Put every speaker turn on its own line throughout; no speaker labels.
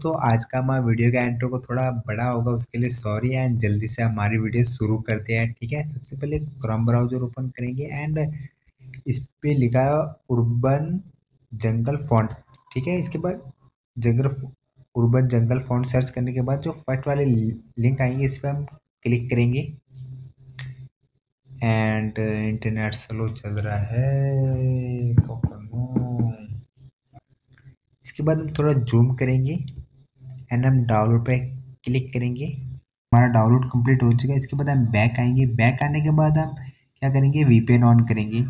दोस्तों, आज का हमारा वीडियो का इंट्रो को थोड़ा बड़ा होगा, उसके लिए सॉरी। एंड जल्दी से हमारी वीडियो शुरू करते हैं, ठीक है। सबसे पहले क्रोम ब्राउजर ओपन करेंगे एंड इस पे लिखा है उर्बन जंगल फॉन्ट, ठीक है। इसके बाद jungle urban jungle font search करने के बाद जो फर्स्ट वाले लिंक आएंगे इस पर हम क्लिक करेंगे। एंड इंटरनेट स्लो चल रहा है, इसके बाद हम थोड़ा जूम करेंगे एंड हम डाउनलोड पे क्लिक करेंगे। हमारा डाउनलोड कंप्लीट हो चुका है। इसके बाद हम बैक आएंगे। बैक आने के बाद हम क्या करेंगे, वीपीएन ऑन करेंगे।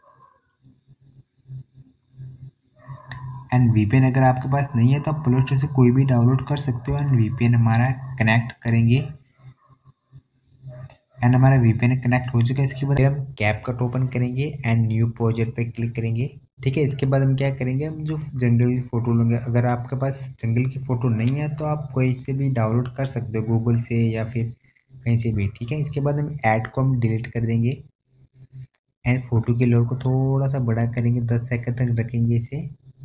एंड वीपीएन अगर आपके पास नहीं है तो आप प्ले स्टोर से कोई भी डाउनलोड कर सकते हो। एंड वीपीएन हमारा कनेक्ट करेंगे एंड हमारा वीपीएन कनेक्ट हो चुका है। इसके बाद हम कैपकट ओपन करेंगे एंड न्यू प्रोजेक्ट पे क्लिक करेंगे, ठीक है। इसके बाद हम क्या करेंगे, हम जो जंगल की फ़ोटो लेंगे। अगर आपके पास जंगल की फ़ोटो नहीं है तो आप कोई से भी डाउनलोड कर सकते हो, गूगल से या फिर कहीं से भी, ठीक है। इसके बाद हम ऐड को हम डिलीट कर देंगे एंड फोटो के लेवल को थोड़ा सा बड़ा करेंगे, 10 सेकंड तक रखेंगे इसे,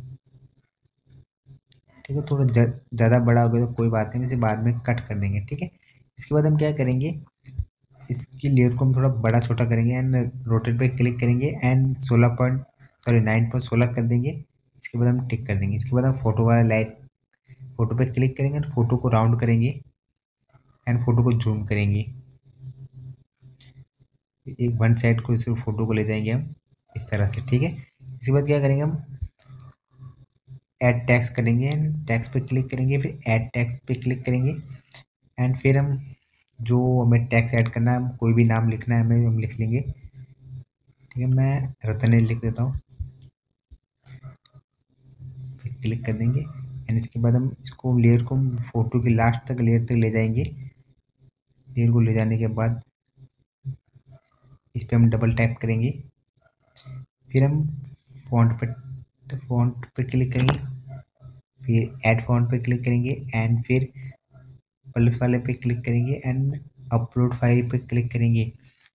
ठीक है। थोड़ा ज़्यादा बड़ा हो गया तो कोई बात नहीं, इसे बाद में कट कर देंगे, ठीक है। इसके बाद हम क्या करेंगे, इसकी लेयर को हम थोड़ा बड़ा छोटा करेंगे एंड रोटेट पे क्लिक करेंगे एंड 9.16 कर देंगे। इसके बाद हम टिक कर देंगे। इसके बाद हम फोटो वाला लाइट फोटो पे क्लिक करेंगे एंड फोटो को राउंड करेंगे एंड फोटो को जूम करेंगे। एक वन साइड को इस फोटो को ले जाएंगे हम इस तरह से, ठीक है। इसके बाद क्या करेंगे, हम ऐड टैक्स करेंगे एंड टैक्स पे क्लिक करेंगे, फिर ऐड टैक्स पे क्लिक करेंगे एंड फिर हम जो हमें टैक्स ऐड करना है, हम कोई भी नाम लिखना है हमें, हम लिख लेंगे, ठीक है। मैं रतने लिख देता हूँ, फिर क्लिक कर देंगे एंड इसके बाद हम इसको लेयर को फोटो की लास्ट तक लेयर तक ले जाएंगे। लेयर को ले जाने के बाद इस पर हम डबल टैप करेंगे, फिर हम फॉन्ट पे क्लिक करेंगे, फिर ऐड फॉन्ट पे क्लिक करेंगे एंड फिर प्लस वाले पे क्लिक करेंगे एंड अपलोड फाइल पे क्लिक करेंगे,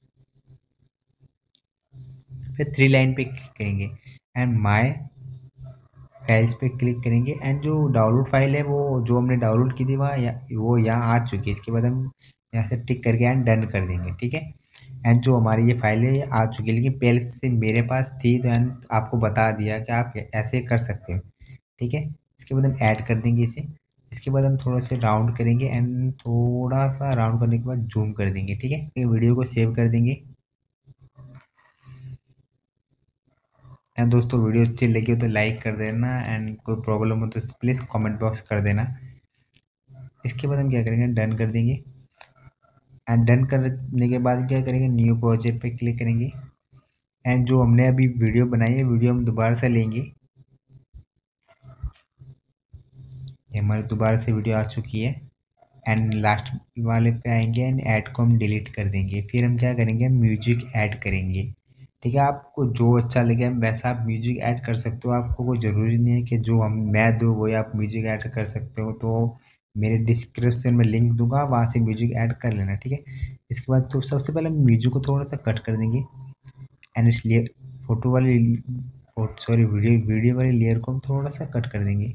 फिर 3 लाइन पे क्लिक करेंगे एंड माय फाइल्स पे क्लिक करेंगे। एंड जो डाउनलोड फाइल है वो जो हमने डाउनलोड की थी वो यहाँ आ चुकी है। इसके बाद हम यहाँ से टिक करके एंड डन कर देंगे, ठीक है। एंड जो हमारी ये फाइल है ये आ चुकी है, लेकिन पहले से मेरे पास थी तो एंड आपको बता दिया कि आप ऐसे कर सकते हो, ठीक है। इसके बाद हम ऐड कर देंगे इसे। इसके बाद हम थोड़ा सा राउंड करेंगे एंड थोड़ा सा राउंड करने के बाद जूम कर देंगे, ठीक है। ये वीडियो को सेव कर देंगे। एंड दोस्तों, वीडियो अच्छी लगी हो तो लाइक कर देना एंड कोई प्रॉब्लम हो तो प्लीज़ कमेंट बॉक्स कर देना। इसके बाद हम क्या करेंगे, डन कर देंगे एंड डन करने के बाद क्या करेंगे, न्यू प्रोजेक्ट पे क्लिक करेंगे एंड जो हमने अभी वीडियो बनाई है वीडियो हम दोबारा से लेंगे। ये हमारी दोबारा से वीडियो आ चुकी है एंड लास्ट वाले पे आएंगे एंड ऐड को हम डिलीट कर देंगे। फिर हम क्या करेंगे, म्यूजिक ऐड करेंगे, ठीक है। आपको जो अच्छा लगे वैसा आप म्यूजिक ऐड कर सकते हो। आपको कोई ज़रूरी नहीं है कि जो हम मैं दूँ वही आप म्यूजिक ऐड कर सकते हो। तो मेरे डिस्क्रिप्शन में लिंक दूंगा, वहाँ से म्यूजिक ऐड कर लेना, ठीक है। इसके बाद तो सबसे पहले हम म्यूजिक को थोड़ा सा कट कर देंगे एंड इसलिए फोटो वाली सॉरी वीडियो वाली लेयर को हम थोड़ा सा कट कर देंगे,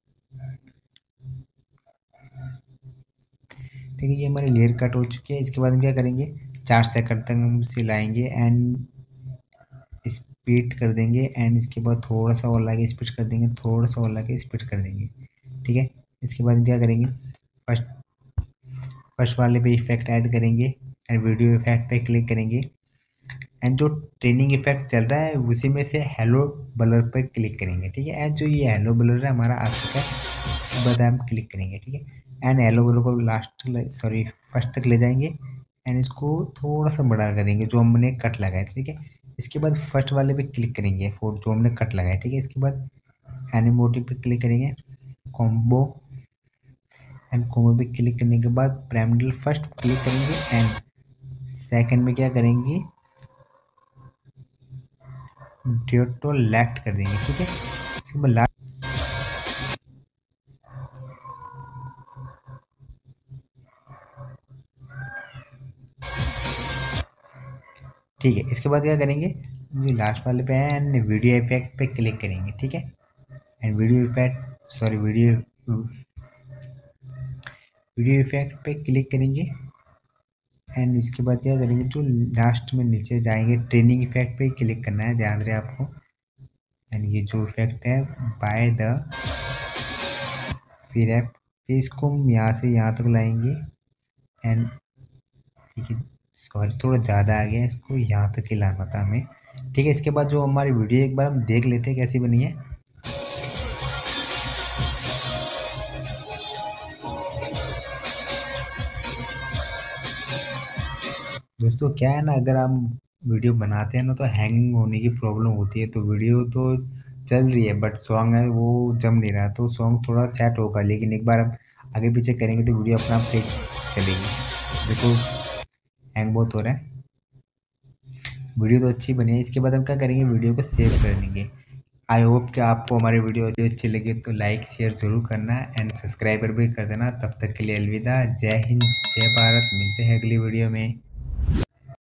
ठीक है। ये हमारी लेयर कट हो चुकी है। इसके बाद हम क्या करेंगे, 4 सेकंड तक हम इसे लाएंगे एंड स्पीड कर देंगे एंड इसके बाद थोड़ा सा और लाके स्पीड कर देंगे, थोड़ा सा और लाके स्पीड कर देंगे, ठीक है। इसके बाद हम क्या करेंगे, फर्स्ट फर्स्ट वाले पे इफेक्ट ऐड करेंगे एंड वीडियो इफेक्ट पे क्लिक करेंगे एंड जो ट्रेनिंग इफेक्ट चल रहा है उसी में से हेलो ब्लर पे क्लिक करेंगे, ठीक है। एंड जो ये हेलो ब्लर है हमारा आ चुका है, इसके बाद हम क्लिक करेंगे, ठीक है। एंड हेलो ब्लर को फर्स्ट तक ले जाएंगे एंड इसको थोड़ा सा बड़ा करेंगे जो हमने कट लगाया, ठीक है। इसके बाद फर्स्ट वाले पे क्लिक करेंगे फोटो जो हमने कट लगाया, ठीक है। इसके बाद एनिमोटिव पे क्लिक करेंगे, कॉम्बो एंड कॉम्बो पे क्लिक करने के बाद पिरामिडल फर्स्ट क्लिक करेंगे एंड सेकंड में क्या करेंगे, डियोटो लेफ्ट कर देंगे, ठीक है। इसके बाद लास्ट, ठीक है। इसके बाद क्या करेंगे, जो लास्ट वाले पे है एंड वीडियो इफेक्ट पे क्लिक करेंगे, ठीक है। And video effect video effect पे क्लिक करेंगे एंड इसके बाद क्या करेंगे, जो लास्ट में नीचे जाएंगे ट्रेनिंग इफेक्ट पे क्लिक करना है, ध्यान रहे आपको। एंड ये जो इफेक्ट है बाय द फिर ऐप पे, इसको हम यहाँ से यहाँ तक लाएंगे एंड ठीक है, सॉरी थोड़ा ज़्यादा आ गया, इसको यहाँ तक ही लाना था हमें। ठीक है, इसके बाद जो हमारी वीडियो एक बार हम देख लेते हैं कैसी बनी है। दोस्तों क्या है ना, अगर हम वीडियो बनाते हैं ना तो हैंगिंग होने की प्रॉब्लम होती है, तो वीडियो तो चल रही है बट सॉन्ग है वो जम नहीं रहा, तो सॉन्ग थोड़ा सेट होगा, लेकिन एक बार हम आगे पीछे करेंगे तो वीडियो अपने आप से चलेगी। देखो हैंग बहुत हो रहा है। वीडियो तो अच्छी बनी है, इसके बाद हम क्या करेंगे, वीडियो को सेव कर लेंगे। आई होप कि आपको हमारी वीडियो अच्छी लगी तो लाइक शेयर जरूर करना एंड सब्सक्राइबर भी कर देना। तब तक के लिए अलविदा, जय हिंद जय भारत, मिलते हैं अगली वीडियो में।